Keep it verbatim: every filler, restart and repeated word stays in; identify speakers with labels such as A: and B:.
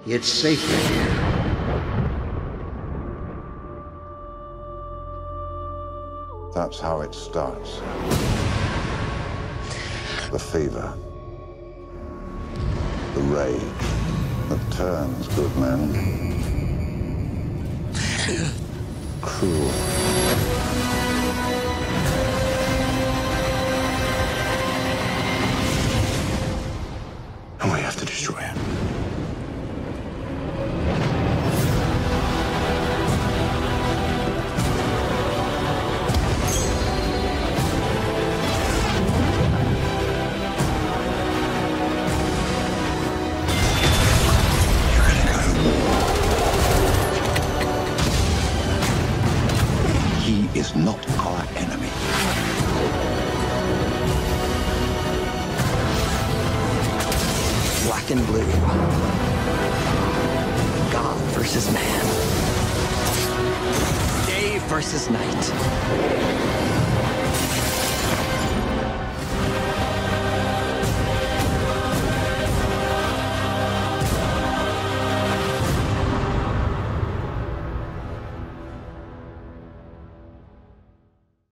A: It's safer here.
B: That's how it starts. The fever. The rage that turns good men cruel.
A: And we have to destroy it.
B: Is not our enemy.
C: Black and blue. God versus man. Day versus night.